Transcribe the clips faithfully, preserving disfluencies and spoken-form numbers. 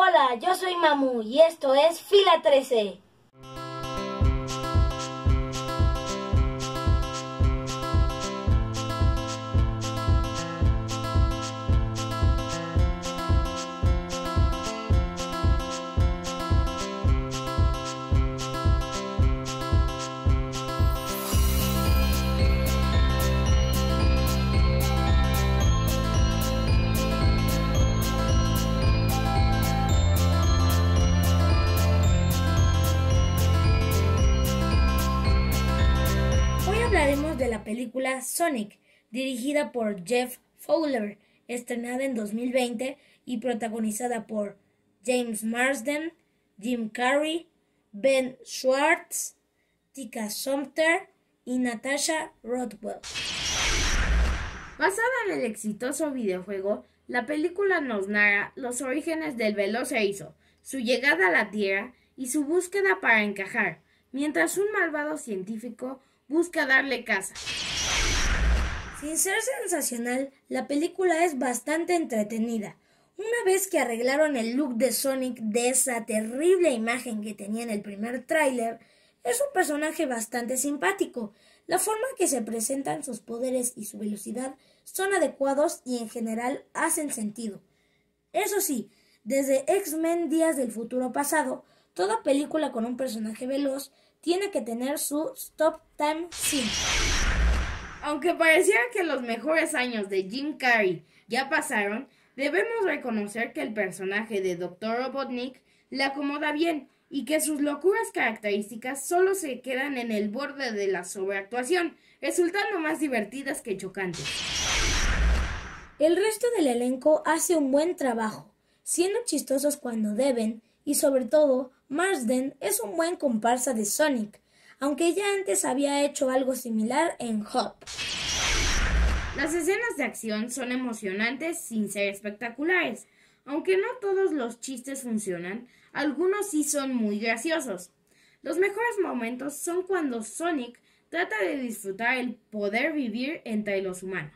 Hola, yo soy Mamu y esto es Fila trece. Hablaremos de la película Sonic, dirigida por Jeff Fowler, estrenada en dos mil veinte y protagonizada por James Marsden, Jim Carrey, Ben Schwartz, Tika Sumpter y Natasha Rothwell. Basada en el exitoso videojuego, la película nos narra los orígenes del veloz erizo, su llegada a la Tierra y su búsqueda para encajar, mientras un malvado científico busca darle caza. Sin ser sensacional, la película es bastante entretenida. Una vez que arreglaron el look de Sonic de esa terrible imagen que tenía en el primer tráiler, es un personaje bastante simpático. La forma que se presentan sus poderes y su velocidad son adecuados y en general hacen sentido. Eso sí, desde X-Men Días del Futuro Pasado, toda película con un personaje veloz tiene que tener su Stop Time Scene. Aunque pareciera que los mejores años de Jim Carrey ya pasaron, debemos reconocer que el personaje de doctor Robotnik le acomoda bien y que sus locuras características solo se quedan en el borde de la sobreactuación, resultando más divertidas que chocantes. El resto del elenco hace un buen trabajo, siendo chistosos cuando deben, y sobre todo, Marsden es un buen comparsa de Sonic, aunque ya antes había hecho algo similar en Hop. Las escenas de acción son emocionantes sin ser espectaculares. Aunque no todos los chistes funcionan, algunos sí son muy graciosos. Los mejores momentos son cuando Sonic trata de disfrutar el poder vivir entre los humanos.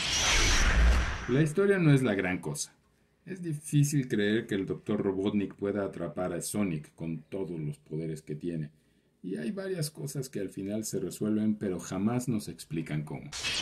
La historia no es la gran cosa. Es difícil creer que el doctor Robotnik pueda atrapar a Sonic con todos los poderes que tiene. Y hay varias cosas que al final se resuelven, pero jamás nos explican cómo.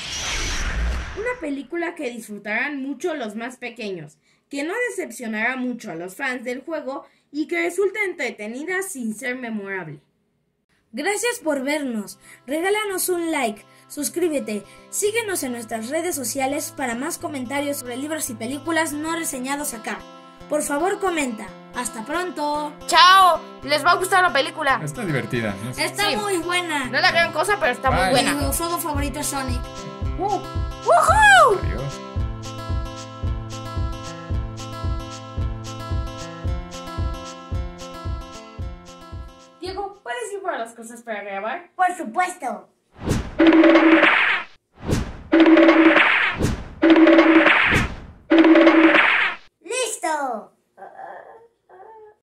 Una película que disfrutarán mucho los más pequeños, que no decepcionará mucho a los fans del juego y que resulta entretenida sin ser memorable. Gracias por vernos, regálanos un like, suscríbete, síguenos en nuestras redes sociales para más comentarios sobre libros y películas no reseñados acá. Por favor comenta. ¡Hasta pronto! ¡Chao! ¿Les va a gustar la película? Está divertida, ¿no? Está sí. muy buena. No es la gran cosa, pero está Bye. muy buena. Mi juego favorito es Sonic. Uh. ¡Woohoo! Adiós. Diego, ¿puedes ir por las cosas para grabar? Por supuesto.